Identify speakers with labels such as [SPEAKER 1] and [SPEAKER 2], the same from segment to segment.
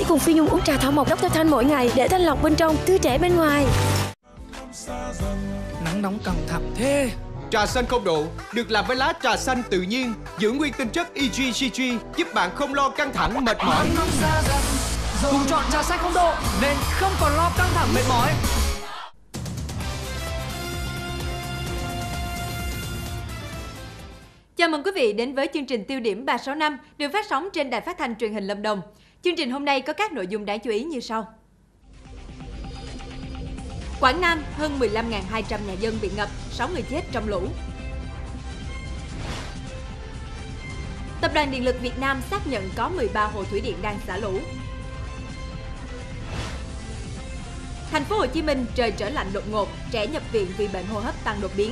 [SPEAKER 1] cùng Phi Nhung uống trà thảo mộc Dr. Thanh mỗi ngày để thanh lọc bên trong, tươi trẻ bên ngoài.
[SPEAKER 2] Nắng nóng căng thẳng thế.
[SPEAKER 3] Trà xanh không độ được làm với lá trà xanh tự nhiên, giữ nguyên tinh chất EGCG, giúp bạn không lo căng thẳng mệt mỏi.
[SPEAKER 2] Cùng chọn trà xanh không độ nên không còn lo căng thẳng mệt mỏi.
[SPEAKER 4] Chào mừng quý vị đến với chương trình Tiêu điểm 365 được phát sóng trên Đài Phát thanh Truyền hình Lâm Đồng. Chương trình hôm nay có các nội dung đáng chú ý như sau. Quảng Nam, hơn 15.200 nhà dân bị ngập, 6 người chết trong lũ. Tập đoàn Điện lực Việt Nam xác nhận có 13 hồ thủy điện đang xả lũ. Thành phố Hồ Chí Minh trời trở lạnh đột ngột, trẻ nhập viện vì bệnh hô hấp tăng đột biến.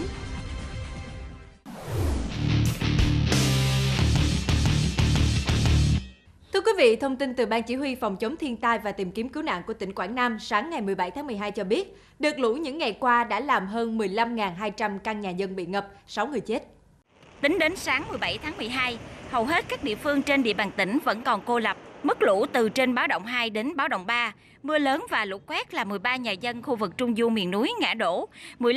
[SPEAKER 4] Thưa quý vị, thông tin từ Ban Chỉ huy Phòng chống thiên tai và tìm kiếm cứu nạn của tỉnh Quảng Nam sáng ngày 17 tháng 12 cho biết, đợt lũ những ngày qua đã làm hơn 15.200 căn nhà dân bị ngập, 6 người chết.
[SPEAKER 5] Tính đến sáng 17 tháng 12, hầu hết các địa phương trên địa bàn tỉnh vẫn còn cô lập. Mức lũ từ trên báo động 2 đến báo động 3. Mưa lớn và lũ quét là 13 nhà dân khu vực Trung Du miền núi ngã đổ,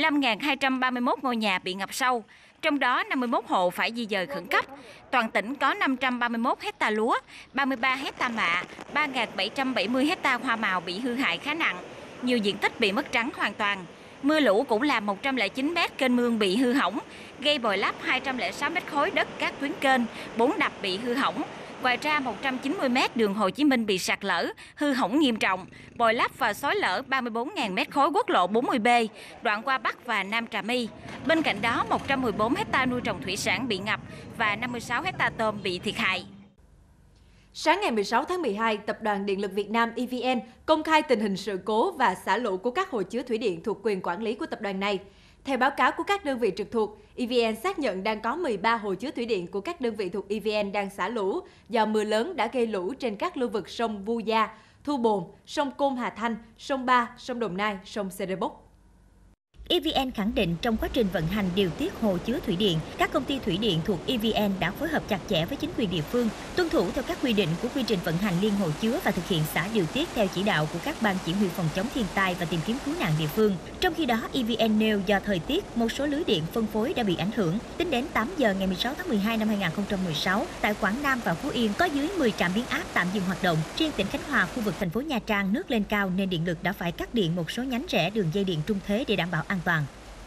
[SPEAKER 5] 15.231 ngôi nhà bị ngập sâu. Trong đó 51 hộ phải di dời khẩn cấp. Toàn tỉnh có 531 hecta lúa, 33 hecta mạ, 3.770 hecta hoa màu bị hư hại khá nặng. Nhiều diện tích bị mất trắng hoàn toàn. Mưa lũ cũng làm 109 mét kênh mương bị hư hỏng, gây bồi lấp 206 mét khối đất các tuyến kênh, 4 đập bị hư hỏng. Ngoài ra 190 mét đường Hồ Chí Minh bị sạt lở, hư hỏng nghiêm trọng, bồi lấp và xói lở 34.000 mét khối quốc lộ 40B, đoạn qua Bắc và Nam Trà My. Bên cạnh đó 114 hecta nuôi trồng thủy sản bị ngập và 56 hecta tôm bị thiệt hại.
[SPEAKER 4] Sáng ngày 16 tháng 12, Tập đoàn Điện lực Việt Nam EVN công khai tình hình sự cố và xả lũ của các hồ chứa thủy điện thuộc quyền quản lý của tập đoàn này. Theo báo cáo của các đơn vị trực thuộc, EVN xác nhận đang có 13 hồ chứa thủy điện của các đơn vị thuộc EVN đang xả lũ do mưa lớn đã gây lũ trên các lưu vực sông Vu Gia, Thu Bồn, sông Côn Hà Thanh, sông Ba, sông Đồng Nai, sông Sê Đê Bốc.
[SPEAKER 6] EVN khẳng định trong quá trình vận hành điều tiết hồ chứa thủy điện, các công ty thủy điện thuộc EVN đã phối hợp chặt chẽ với chính quyền địa phương, tuân thủ theo các quy định của quy trình vận hành liên hồ chứa và thực hiện xả điều tiết theo chỉ đạo của các ban chỉ huy phòng chống thiên tai và tìm kiếm cứu nạn địa phương. Trong khi đó, EVN nêu do thời tiết, một số lưới điện phân phối đã bị ảnh hưởng. Tính đến 8 giờ ngày 16 tháng 12 năm 2016, tại Quảng Nam và Phú Yên có dưới 10 trạm biến áp tạm dừng hoạt động. Riêng tỉnh Khánh Hòa, khu vực thành phố Nha Trang nước lên cao nên điện lực đã phải cắt điện một số nhánh rẽ đường dây điện trung thế để đảm bảo an toàn.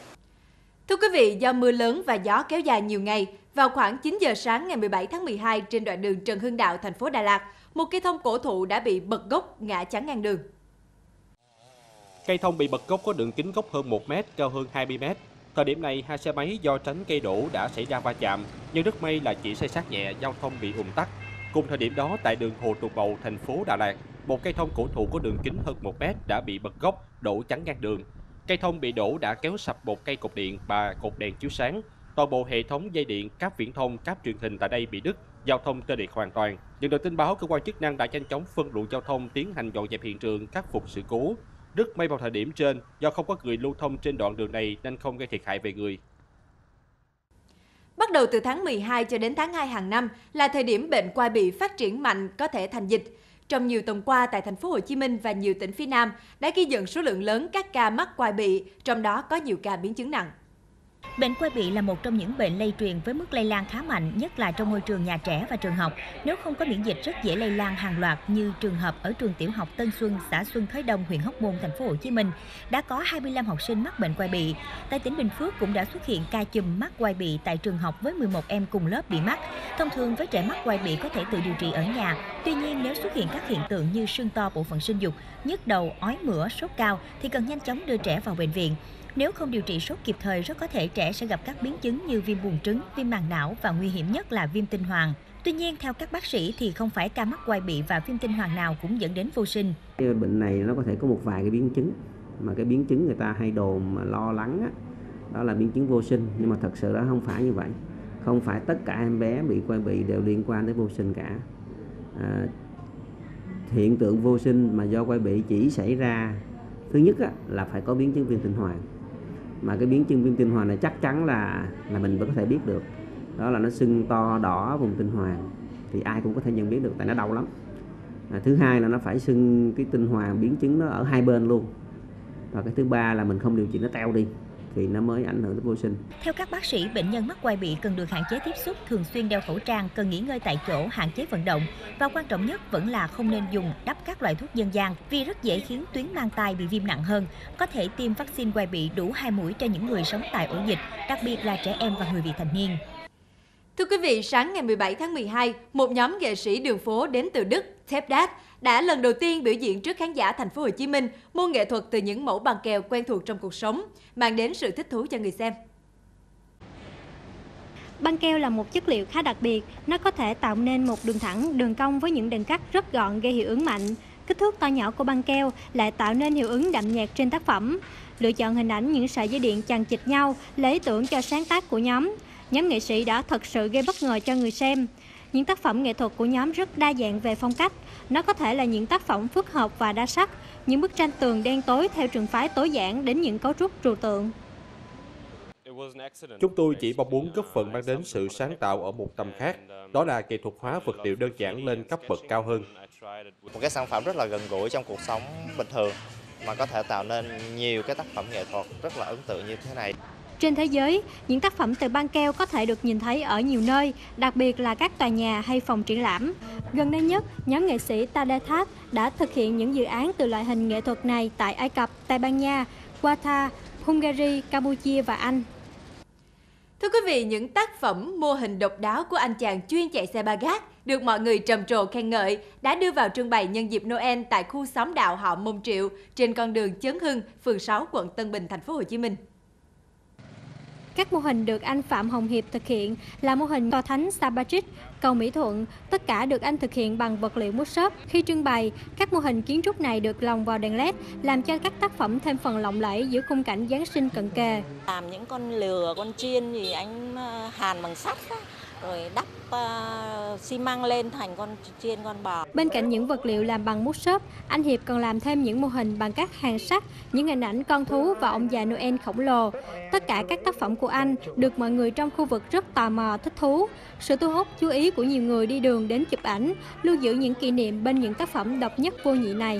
[SPEAKER 4] Thưa quý vị, do mưa lớn và gió kéo dài nhiều ngày, vào khoảng 9 giờ sáng ngày 17 tháng 12 trên đoạn đường Trần Hưng Đạo, thành phố Đà Lạt, một cây thông cổ thụ đã bị bật gốc ngã chắn ngang đường.
[SPEAKER 7] Cây thông bị bật gốc có đường kính gốc hơn 1 mét, cao hơn 20 mét. Thời điểm này, hai xe máy do tránh cây đổ đã xảy ra va chạm, nhưng rất may là chỉ xây xát nhẹ, giao thông bị ùn tắc. Cùng thời điểm đó, tại đường Hồ Tùng Mậu, thành phố Đà Lạt, một cây thông cổ thụ có đường kính hơn 1 mét đã bị bật gốc, đổ chắn ngang đường. Cây thông bị đổ đã kéo sập một cây cột điện và cột đèn chiếu sáng. Toàn bộ hệ thống dây điện, cáp viễn thông, cáp truyền hình tại đây bị đứt, giao thông tê liệt hoàn toàn. Nhận được tin báo, cơ quan chức năng đã nhanh chóng phân luồng giao thông, tiến hành dọn dẹp hiện trường, khắc phục sự cố. Rất may vào thời điểm trên, do không có người lưu thông trên đoạn đường này nên không gây thiệt hại về người.
[SPEAKER 4] Bắt đầu từ tháng 12 cho đến tháng 2 hàng năm là thời điểm bệnh quai bị phát triển mạnh có thể thành dịch. Trong nhiều tuần qua tại thành phố Hồ Chí Minh và nhiều tỉnh phía Nam đã ghi nhận số lượng lớn các ca mắc quai bị, trong đó có nhiều ca biến chứng nặng.
[SPEAKER 6] Bệnh quai bị là một trong những bệnh lây truyền với mức lây lan khá mạnh, nhất là trong môi trường nhà trẻ và trường học. Nếu không có miễn dịch rất dễ lây lan hàng loạt như trường hợp ở trường tiểu học Tân Xuân, xã Xuân Thới Đông, huyện Hóc Môn, thành phố Hồ Chí Minh đã có 25 học sinh mắc bệnh quai bị. Tại tỉnh Bình Phước cũng đã xuất hiện ca chùm mắc quai bị tại trường học với 11 em cùng lớp bị mắc. Thông thường với trẻ mắc quai bị có thể tự điều trị ở nhà. Tuy nhiên nếu xuất hiện các hiện tượng như sưng to bộ phận sinh dục, nhức đầu, ói mửa, sốt cao thì cần nhanh chóng đưa trẻ vào bệnh viện. Nếu không điều trị sốt kịp thời, rất có thể trẻ sẽ gặp các biến chứng như viêm buồng trứng, viêm màng não và nguy hiểm nhất là viêm tinh hoàn. Tuy nhiên, theo các bác sĩ thì không phải ca mắc quai bị và viêm tinh hoàn nào cũng dẫn đến vô sinh.
[SPEAKER 8] Cái bệnh này nó có thể có một vài cái biến chứng, mà cái biến chứng người ta hay đồn mà lo lắng á, đó là biến chứng vô sinh, nhưng mà thật sự đó không phải như vậy. Không phải tất cả em bé bị quai bị đều liên quan tới vô sinh cả. Hiện tượng vô sinh mà do quai bị chỉ xảy ra, thứ nhất á, là phải có biến chứng viêm tinh hoàn. Mà cái biến chứng viêm tinh hoàn này chắc chắn là mình vẫn có thể biết được. Đó là nó sưng to đỏ vùng tinh hoàn, thì ai cũng có thể nhận biết được tại nó đau lắm. Thứ hai là nó phải sưng cái tinh hoàn biến chứng nó ở hai bên luôn. Và cái thứ ba là mình không điều trị nó teo đi thì nó mới ảnh hưởng đến vô sinh.
[SPEAKER 6] Theo các bác sĩ, bệnh nhân mắc quai bị cần được hạn chế tiếp xúc, thường xuyên đeo khẩu trang, cần nghỉ ngơi tại chỗ, hạn chế vận động. Và quan trọng nhất vẫn là không nên dùng đắp các loại thuốc dân gian vì rất dễ khiến tuyến mang tai bị viêm nặng hơn. Có thể tiêm vaccine quai bị đủ 2 mũi cho những người sống tại ổ dịch, đặc biệt là trẻ em và người vị thành niên.
[SPEAKER 4] Thưa quý vị, sáng ngày 17 tháng 12, một nhóm nghệ sĩ đường phố đến từ Đức, Tepdat, đã lần đầu tiên biểu diễn trước khán giả thành phố Hồ Chí Minh môn nghệ thuật từ những mẫu băng keo quen thuộc trong cuộc sống, mang đến sự thích thú cho người xem.
[SPEAKER 9] Băng keo là một chất liệu khá đặc biệt, nó có thể tạo nên một đường thẳng, đường cong với những đường cắt rất gọn gây hiệu ứng mạnh. Kích thước to nhỏ của băng keo lại tạo nên hiệu ứng đậm nhạt trên tác phẩm. Lựa chọn hình ảnh những sợi dây điện chằng chịt nhau là ý tưởng cho sáng tác của nhóm. Nhóm nghệ sĩ đã thật sự gây bất ngờ cho người xem. Những tác phẩm nghệ thuật của nhóm rất đa dạng về phong cách. Nó có thể là những tác phẩm phức hợp và đa sắc, những bức tranh tường đen tối theo trường phái tối giản đến những cấu trúc trừu tượng.
[SPEAKER 7] Chúng tôi chỉ mong muốn góp phần mang đến sự sáng tạo ở một tầm khác, đó là nghệ thuật hóa vật liệu đơn giản lên cấp bậc cao hơn.
[SPEAKER 10] Một cái sản phẩm rất là gần gũi trong cuộc sống bình thường mà có thể tạo nên nhiều cái tác phẩm nghệ thuật rất là ấn tượng như thế này.
[SPEAKER 9] Trên thế giới, những tác phẩm từ băng keo có thể được nhìn thấy ở nhiều nơi, đặc biệt là các tòa nhà hay phòng triển lãm. Gần đây nhất, nhóm nghệ sĩ Tepdat đã thực hiện những dự án từ loại hình nghệ thuật này tại Ai Cập, Tây Ban Nha, Qatar, Hungary, Campuchia và Anh.
[SPEAKER 4] Thưa quý vị, những tác phẩm mô hình độc đáo của anh chàng chuyên chạy xe ba gác được mọi người trầm trồ khen ngợi đã đưa vào trưng bày nhân dịp Noel tại khu xóm đạo họ Mông Triệu trên con đường Chấn Hưng, phường 6, quận Tân Bình, thành phố Hồ Chí Minh.
[SPEAKER 9] Các mô hình được anh Phạm Hồng Hiệp thực hiện là mô hình tòa thánh Sa Patrick, cầu Mỹ Thuận, tất cả được anh thực hiện bằng vật liệu mút xốp. Khi trưng bày, các mô hình kiến trúc này được lồng vào đèn LED, làm cho các tác phẩm thêm phần lộng lẫy giữa khung cảnh Giáng sinh cận kề.
[SPEAKER 11] Làm những con lừa, con chiên thì anh hàn bằng sắt, rồi đắp xi măng lên thành con chiên, con bò.
[SPEAKER 9] Bên cạnh những vật liệu làm bằng mút xốp, anh Hiệp còn làm thêm những mô hình bằng các hàng sắt, những hình ảnh con thú và ông già Noel khổng lồ. Tất cả các tác phẩm của anh được mọi người trong khu vực rất tò mò, thích thú. Sự thu hút chú ý của nhiều người đi đường đến chụp ảnh, lưu giữ những kỷ niệm bên những tác phẩm độc nhất vô nhị này.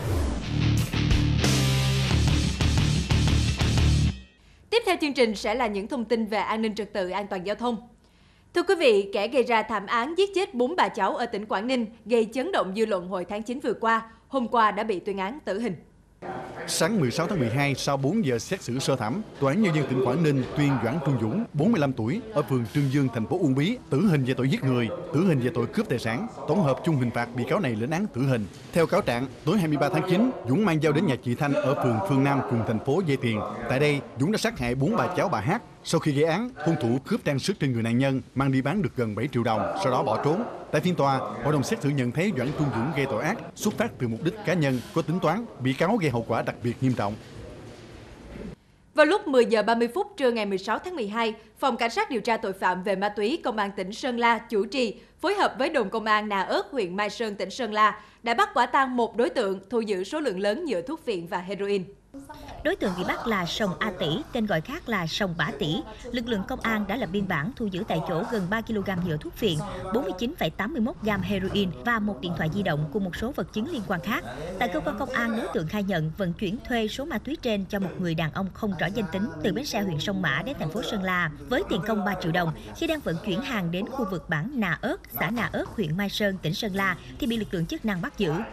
[SPEAKER 4] Tiếp theo chương trình sẽ là những thông tin về an ninh trật tự, an toàn giao thông. Thưa quý vị, kẻ gây ra thảm án giết chết 4 bà cháu ở tỉnh Quảng Ninh gây chấn động dư luận hồi tháng 9 vừa qua, hôm qua đã bị tuyên án tử hình.
[SPEAKER 12] Sáng 16 tháng 12, sau 4 giờ xét xử sơ thẩm, Tòa án Nhân dân tỉnh Quảng Ninh tuyên Doãn Trung Dũng, 45 tuổi, ở phường Trương Dương, thành phố Uông Bí, tử hình về tội giết người, tử hình về tội cướp tài sản. Tổng hợp chung hình phạt bị cáo này lĩnh án tử hình. Theo cáo trạng, tối 23 tháng 9, Dũng mang dao đến nhà chị Thanh ở phường Phương Nam, cùng thành phố vay tiền. Tại đây, Dũng đã sát hại 4 bà cháu bà Hát. Sau khi gây án, hung thủ cướp trang sức trên người nạn nhân, mang đi bán được gần 7 triệu đồng, sau đó bỏ trốn. Tại phiên tòa, hội đồng xét xử nhận thấy Doãn Trung Dũng gây tội ác xuất phát từ mục đích cá nhân, có tính toán, bị cáo gây hậu quả đặc biệt nghiêm trọng.
[SPEAKER 4] Vào lúc 10 giờ 30 phút trưa ngày 16 tháng 12, Phòng Cảnh sát điều tra tội phạm về ma túy Công an tỉnh Sơn La chủ trì phối hợp với đồn công an Nà Ớt, huyện Mai Sơn, tỉnh Sơn La đã bắt quả tang một đối tượng thu giữ số lượng lớn nhựa thuốc phiện và heroin.
[SPEAKER 6] Đối tượng bị bắt là Sông A Tỷ, tên gọi khác là Sông Bả Tỷ. Lực lượng công an đã lập biên bản thu giữ tại chỗ gần 3 kg nhựa thuốc phiện, 49,81 gam heroin và một điện thoại di động cùng một số vật chứng liên quan khác. Tại cơ quan công an, đối tượng khai nhận vận chuyển thuê số ma túy trên cho một người đàn ông không rõ danh tính từ bến xe huyện Sông Mã đến thành phố Sơn La với tiền công 3 triệu đồng. Khi đang vận chuyển hàng đến khu vực bản Nà Ớt, xã Nà Ớt, huyện Mai Sơn, tỉnh Sơn La thì bị lực lượng chức năng bắt giữ.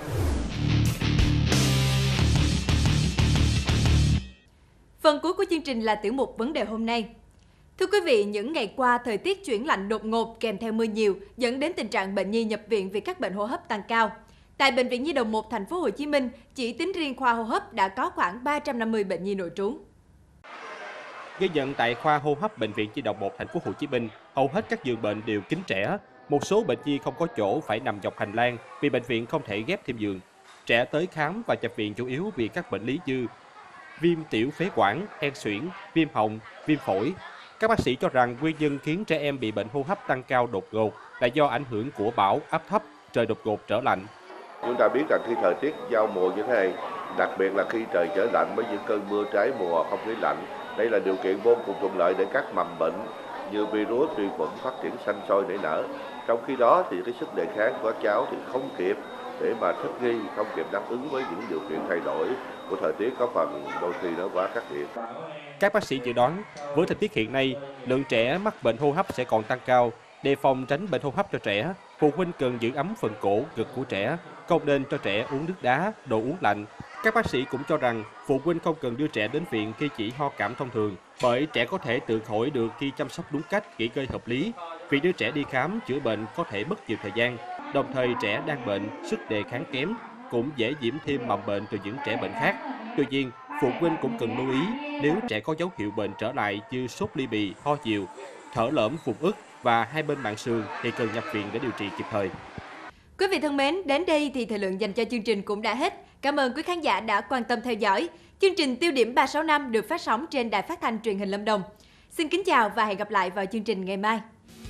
[SPEAKER 4] Phần cuối của chương trình là tiểu mục vấn đề hôm nay. Thưa quý vị, những ngày qua thời tiết chuyển lạnh đột ngột kèm theo mưa nhiều dẫn đến tình trạng bệnh nhi nhập viện vì các bệnh hô hấp tăng cao. Tại Bệnh viện Nhi đồng 1 thành phố Hồ Chí Minh, chỉ tính riêng khoa hô hấp đã có khoảng 350 bệnh nhi nội trú.
[SPEAKER 7] Ghi nhận tại khoa hô hấp Bệnh viện Nhi đồng 1 thành phố Hồ Chí Minh, hầu hết các giường bệnh đều kín trẻ. Một số bệnh nhi không có chỗ phải nằm dọc hành lang vì bệnh viện không thể ghép thêm giường. Trẻ tới khám và nhập viện chủ yếu vì các bệnh lý như viêm tiểu phế quản, hen suyễn, viêm họng, viêm phổi. Các bác sĩ cho rằng nguyên nhân khiến trẻ em bị bệnh hô hấp tăng cao đột ngột là do ảnh hưởng của bão áp thấp, trời đột ngột trở lạnh.
[SPEAKER 13] Chúng ta biết rằng khi thời tiết giao mùa như thế này, đặc biệt là khi trời trở lạnh với những cơn mưa trái mùa, không khí lạnh, đây là điều kiện vô cùng thuận lợi để các mầm bệnh như virus, vi khuẩn phát triển xanh sôi nảy nở. Trong khi đó thì cái sức đề kháng của các cháu thì không kịp, để mà thích nghi, không kịp đáp ứng với những điều kiện thay đổi của thời tiết, có phần đôi khi nó quá khắc nghiệt.
[SPEAKER 7] Các bác sĩ dự đoán, với thời tiết hiện nay, lượng trẻ mắc bệnh hô hấp sẽ còn tăng cao. Đề phòng tránh bệnh hô hấp cho trẻ, phụ huynh cần giữ ấm phần cổ, ngực của trẻ, không nên cho trẻ uống nước đá, đồ uống lạnh. Các bác sĩ cũng cho rằng phụ huynh không cần đưa trẻ đến viện khi chỉ ho cảm thông thường, bởi trẻ có thể tự khỏi được khi chăm sóc đúng cách, nghỉ ngơi hợp lý. Việc đưa trẻ đi khám chữa bệnh có thể mất nhiều thời gian, đồng thời trẻ đang bệnh, sức đề kháng kém, cũng dễ nhiễm thêm mầm bệnh từ những trẻ bệnh khác. Tuy nhiên, phụ huynh cũng cần lưu ý nếu trẻ có dấu hiệu bệnh trở lại như sốt ly bì, ho nhiều, thở lởm vùng ức và hai bên mạn sườn thì cần nhập viện để điều trị kịp thời.
[SPEAKER 4] Quý vị thân mến, đến đây thì thời lượng dành cho chương trình cũng đã hết. Cảm ơn quý khán giả đã quan tâm theo dõi. Chương trình Tiêu điểm 365 được phát sóng trên Đài Phát thanh Truyền hình Lâm Đồng. Xin kính chào và hẹn gặp lại vào chương trình ngày mai.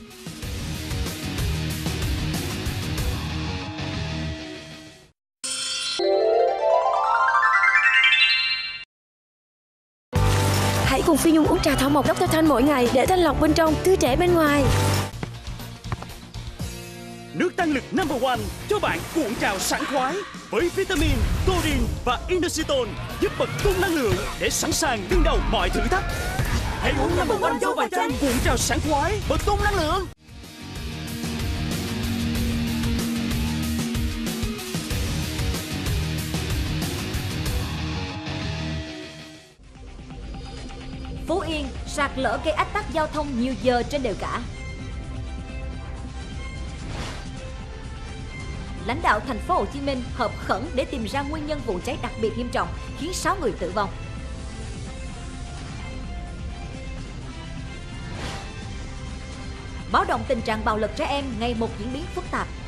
[SPEAKER 1] Hãy cùng Phi Nhung uống trà thảo mộc Dr. Thanh mỗi ngày để thanh lọc bên trong, tươi trẻ bên ngoài.
[SPEAKER 14] Nước tăng lực number one cho bạn cuộn trào sảng khoái với vitamin, taurine và inositol giúp bật tung năng lượng để sẵn sàng đương đầu mọi thử thách. Hãy uống number one dâu vàng chanh cuộn trào sảng khoái, bật tung năng lượng.
[SPEAKER 15] Phú Yên sạt lở gây ách tắc giao thông nhiều giờ trên đèo Cả. Lãnh đạo thành phố Hồ Chí Minh họp khẩn để tìm ra nguyên nhân vụ cháy đặc biệt nghiêm trọng khiến 6 người tử vong. Báo động tình trạng bạo lực trẻ em ngày một diễn biến phức tạp.